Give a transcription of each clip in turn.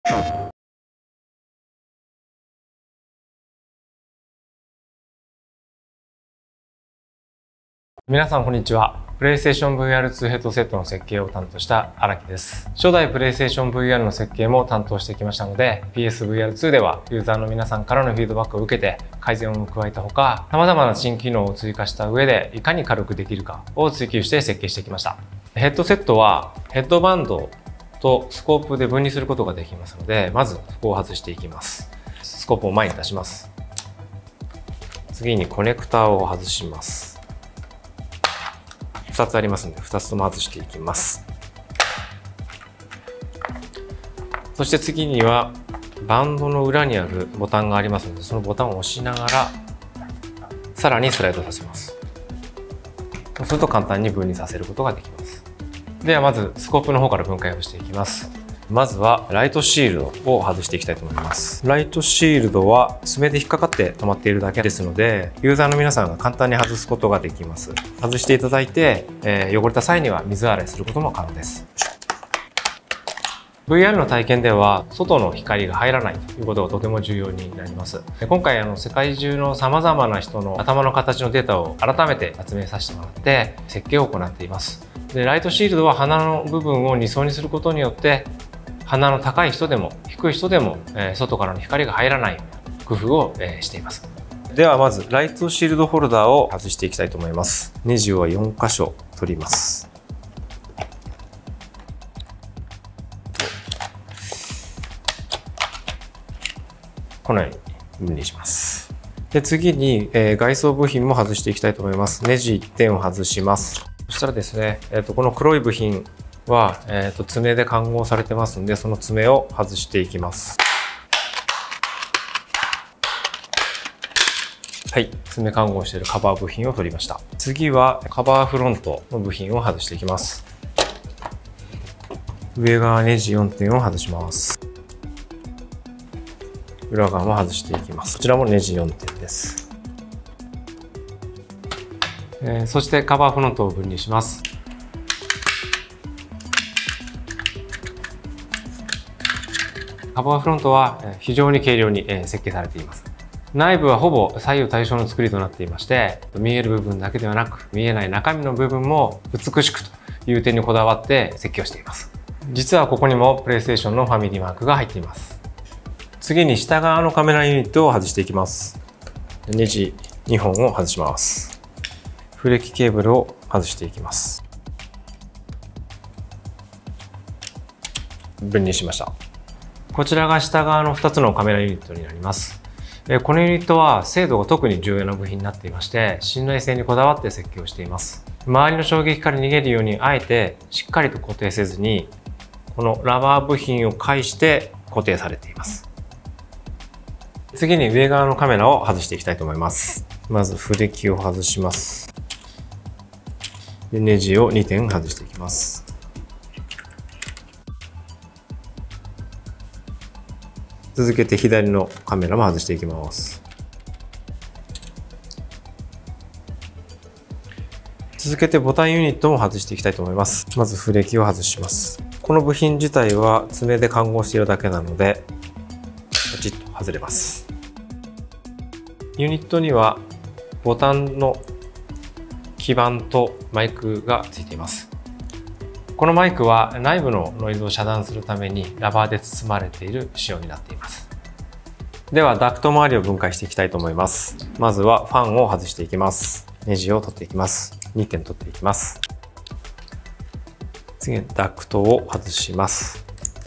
皆さんこんにちは。PlayStation VR2 ヘッドセットの設計を担当した荒木です。初代 PlayStation VR の設計も担当してきましたので、PSVR2 ではユーザーの皆さんからのフィードバックを受けて改善を加えたほか、様々な新機能を追加した上でいかに軽くできるかを追求して設計してきました。ヘッドセットはヘッドバンドとスコープで分離することができますので、まずここを外していきます。スコープを前に出します。次にコネクターを外します。2つありますので2つとも外していきます。そして次にはバンドの裏にあるボタンがありますので、そのボタンを押しながらさらにスライドさせます。そうすると簡単に分離させることができます。ではまずスコープの方から分解をしていきます。まずはライトシールドを外していきたいと思います。ライトシールドは爪で引っかかって止まっているだけですので、ユーザーの皆さんが簡単に外すことができます。外していただいて、汚れた際には水洗いすることも可能です。VR の体験では外の光が入らないということがとても重要になります。今回世界中の様々な人の頭の形のデータを改めて集めさせてもらって設計を行っています。でライトシールドは鼻の部分を2層にすることによって鼻の高い人でも低い人でも外からの光が入らないような工夫をしています。ではまずライトシールドホルダーを外していきたいと思います。ネジを4箇所取ります。このように分離します。で次に外装部品も外していきたいと思います。ネジ1点を外します。そしたらですね、この黒い部品は、爪で看合されてますので、その爪を外していきます。はい、爪看合しているカバー部品を取りました。次はカバーフロントの部品を外していきます。上側ネジ4点を外します。裏側も外していきます。こちらもネジ4点です。そしてカバーフロントを分離します。カバーフロントは非常に軽量に設計されています。内部はほぼ左右対称の作りとなっていまして、見える部分だけではなく見えない中身の部分も美しくという点にこだわって設計をしています。実はここにも PlayStation のファミリーマークが入っています。次に下側のカメラユニットを外していきます。ネジ2本を外します。フレキケーブルを外していきます。分離しました。こちらが下側の2つのカメラユニットになります。このユニットは精度が特に重要な部品になっていまして、信頼性にこだわって設計をしています。周りの衝撃から逃げるようにあえてしっかりと固定せずに、このラバー部品を介して固定されています。次に上側のカメラを外していきたいと思います。まずフレキを外します。でネジを2点外していきます。続けて左のカメラも外していきます。続けてボタンユニットも外していきたいと思います。まずフレキを外します。この部品自体は爪で看合しているだけなのでポチッと外れます。ユニットにはボタンの基板とマイクがついています。このマイクは内部のノイズを遮断するためにラバーで包まれている仕様になっています。ではダクト周りを分解していきたいと思います。まずはファンを外していきます。ネジを取っていきます。2点取っていきます。次にダクトを外します。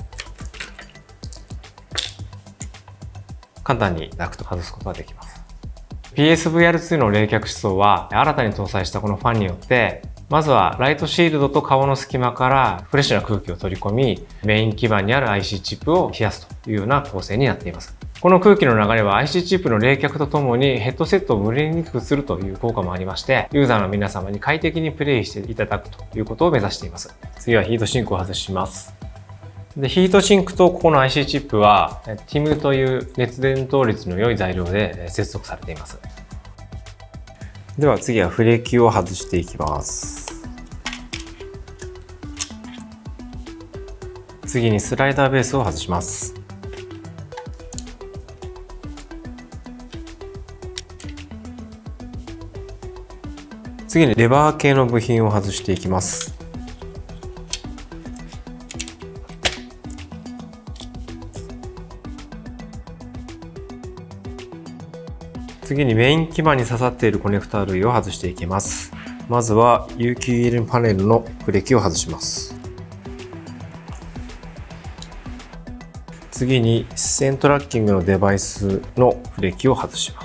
簡単にダクトを外すことができます。PSVR2 の冷却室は新たに搭載したこのファンによってまずはライトシールドと顔の隙間からフレッシュな空気を取り込み、メイン基板にある IC チップを冷やすというような構成になっています。この空気の流れは IC チップの冷却とともにヘッドセットを蒸れにくくするという効果もありまして、ユーザーの皆様に快適にプレイしていただくということを目指しています。次はヒートシンクを外します。でヒートシンクとここの IC チップは TIM という熱伝導率の良い材料で接続されています。では次はフレキを外していきます。次にスライダーベースを外します。 次にレバー系の部品を外していきます。次にメイン基板に刺さっているコネクタ類を外していきます。まずは有機 EL パネルのブレーキを外します。次に視線トラッキングのデバイスのブレーキを外します。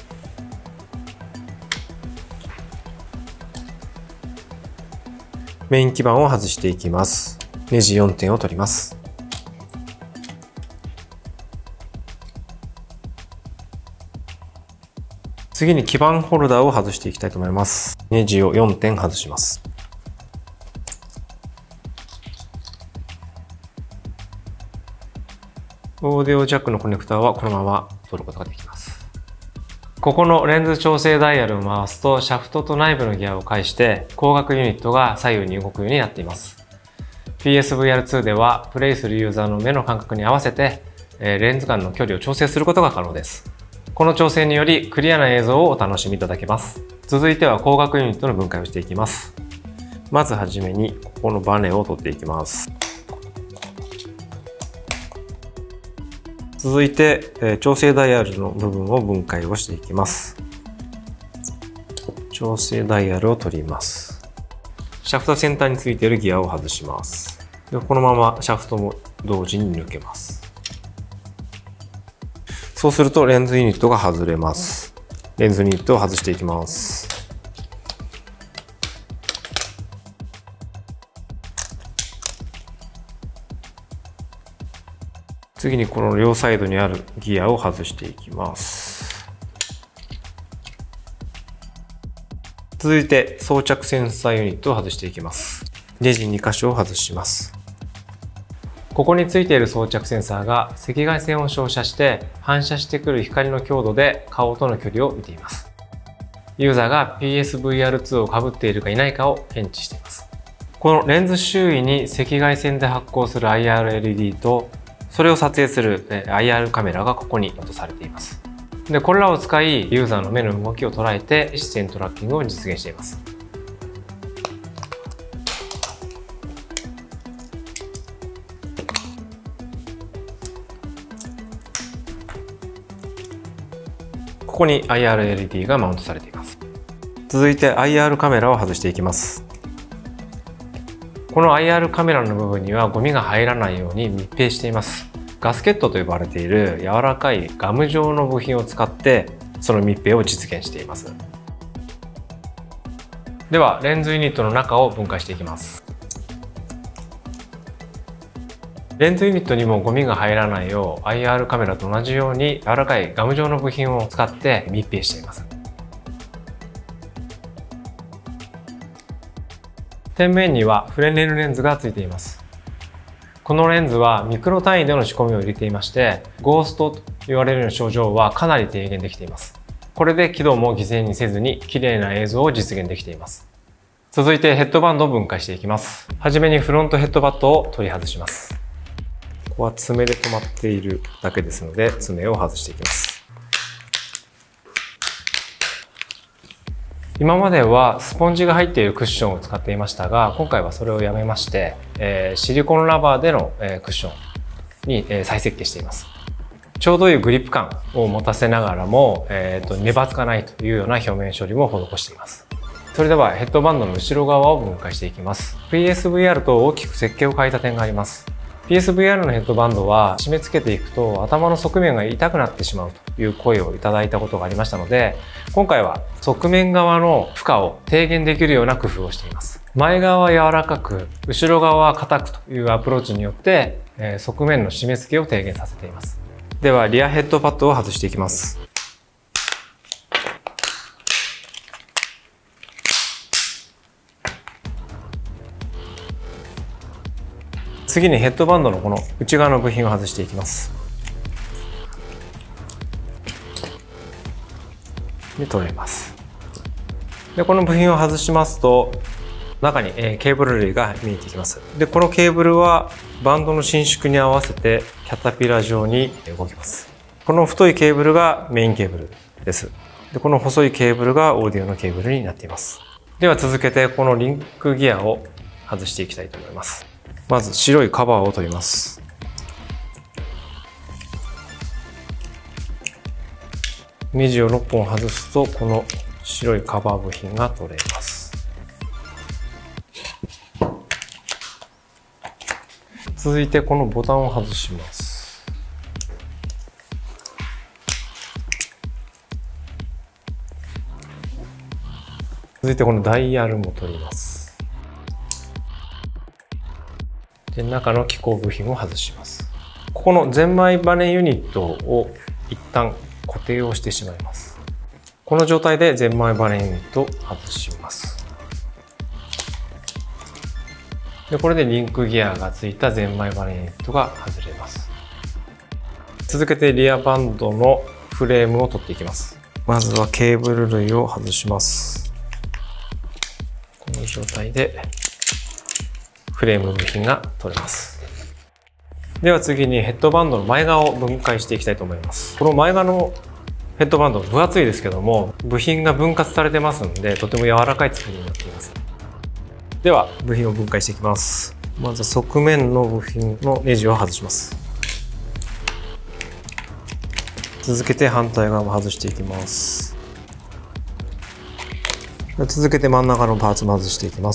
メイン基板を外していきます。ネジ4点を取ります。次に基板ホルダーを外していきたいと思います。ネジを4点外します。オーディオジャックのコネクタはこのまま取ることができます。ここのレンズ調整ダイヤルを回すとシャフトと内部のギアを介して光学ユニットが左右に動くようになっています。PSVR2 ではプレイするユーザーの目の感覚に合わせてレンズ間の距離を調整することが可能です。この調整によりクリアな映像をお楽しみいただけます。続いては光学ユニットの分解をしていきます。まずはじめにここのバネを取っていきます。続いて調整ダイヤルの部分を分解をしていきます。調整ダイヤルを取ります。シャフト先端についているギアを外します。でこのままシャフトも同時に抜けます。そうするとレンズユニットが外れます。レンズユニットを外していきます。次にこの両サイドにあるギアを外していきます。続いて装着センサーユニットを外していきます。ネジ2箇所を外します。ここについている装着センサーが赤外線を照射して反射してくる光の強度で顔との距離を見ています。ユーザーが PSVR2 をかぶっているかいないかを検知しています。このレンズ周囲に赤外線で発光する IR-LED とそれを撮影する IR カメラがここに落とされています。で、これらを使いユーザーの目の動きを捉えて視線トラッキングを実現しています。ここに IR-LED がマウントされています。続いて IR カメラを外していきます。この IR カメラの部分にはゴミが入らないように密閉しています。ガスケットと呼ばれている柔らかいガム状の部品を使ってその密閉を実現しています。ではレンズユニットの中を分解していきます。レンズユニットにもゴミが入らないよう IR カメラと同じように柔らかいガム状の部品を使って密閉しています。天面にはフレネルレンズがついています。このレンズはミクロ単位での仕込みを入れていまして、ゴーストと言われるような症状はかなり低減できています。これで輝度も犠牲にせずに綺麗な映像を実現できています。続いてヘッドバンドを分解していきます。はじめにフロントヘッドバットを取り外します。ここは爪で止まっているだけですので、爪を外していきます。今まではスポンジが入っているクッションを使っていましたが、今回はそれをやめまして、シリコンラバーでのクッションに再設計しています。ちょうどいいグリップ感を持たせながらも、ねばつかないというような表面処理も施しています。それではヘッドバンドの後ろ側を分解していきます。PSVR と大きく設計を変えた点があります。PSVR のヘッドバンドは締め付けていくと頭の側面が痛くなってしまうという声をいただいたことがありましたので、今回は側面側の負荷を低減できるような工夫をしています。前側は柔らかく、後ろ側は硬くというアプローチによって、側面の締め付けを低減させています。ではリアヘッドパッドを外していきます。次にヘッドバンドのこの内側の部品を外していきます。で、取れます。で、この部品を外しますと中にケーブル類が見えてきます。で、このケーブルはバンドの伸縮に合わせてキャタピラ状に動きます。この太いケーブルがメインケーブルです。 で、この細いケーブルがオーディオのケーブルになっています。では続けてこのリンクギアを外していきたいと思います。まず白いカバーを取ります。ネジを6本外すとこの白いカバー部品が取れます。続いてこのボタンを外します。続いてこのダイヤルも取ります。で、中の機構部品を外します。ここのゼンマイバネユニットを一旦固定をしてしまいます。この状態でゼンマイバネユニットを外します。で、これでリンクギアがついたゼンマイバネユニットが外れます。続けてリアバンドのフレームを取っていきます。まずはケーブル類を外します。この状態でフレーム部品が取れます。では次にヘッドバンドの前側を分解していきたいと思います。この前側のヘッドバンド分厚いですけども、部品が分割されてますのでとても柔らかい作りになっています。では部品を分解していきます。まず側面の部品のネジを外します。続けて反対側も外していきます。続けて真ん中のパーツも外していきます。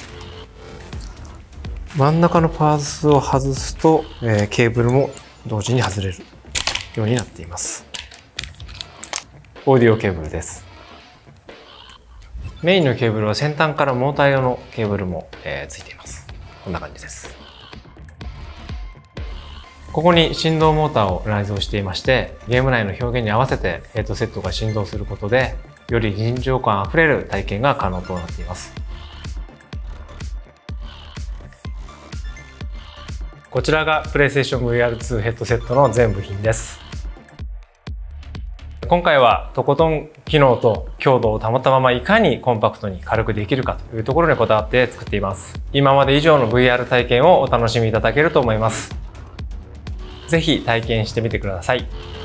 真ん中のパーツを外すと、ケーブルも同時に外れるようになっています。オーディオケーブルです。メインのケーブルは先端からモーター用のケーブルも、ついています。こんな感じです。ここに振動モーターを内蔵していまして、ゲーム内の表現に合わせてヘッドセットが振動することで、より臨場感あふれる体験が可能となっています。こちらがPlayStation VR2 ヘッドセットの全部品です。今回はとことん機能と強度を保ったままいかにコンパクトに軽くできるかというところにこだわって作っています。今まで以上の VR 体験をお楽しみいただけると思います。ぜひ体験してみてください。